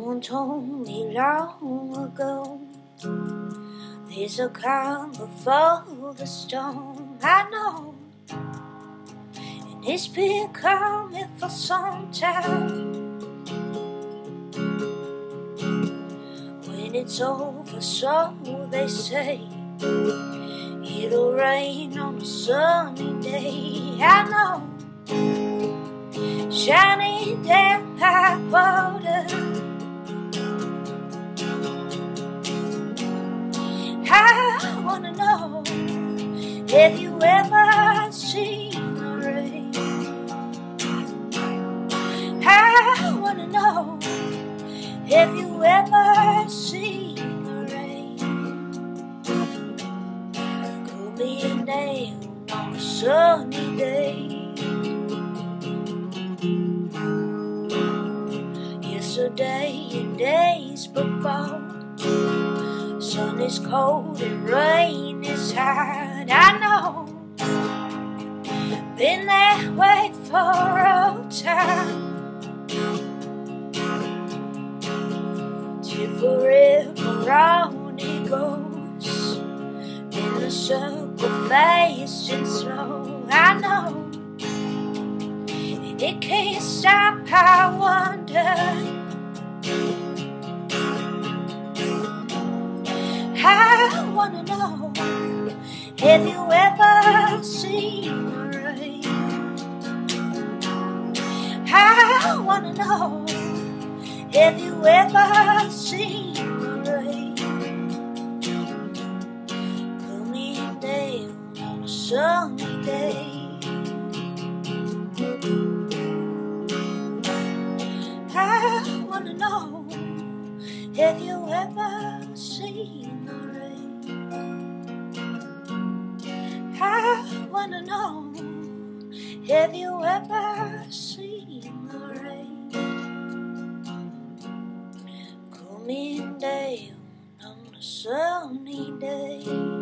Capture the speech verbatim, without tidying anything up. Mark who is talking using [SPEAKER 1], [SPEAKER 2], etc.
[SPEAKER 1] Someone told me long ago there's a calm before the storm. I know, and it's been coming for some time. When it's over, so they say, it'll rain on a sunny day. I know, shining down like water. I wanna know, have you ever seen the rain? I wanna know, have you ever seen the rain? Cooling down on a sunny day. Yesterday and days before, sun is cold and rain is hard. I know, been that way for all time. Till forever on it goes, in the circle fast and slow. I know, and it can't stop. I wonder, I wanna know, have you ever seen the rain? I wanna know, have you ever seen the rain? Coming down on a sunny day. I wanna know, have you ever seen the rain? I wanna know, have you ever seen the rain? Coming down on a sunny day.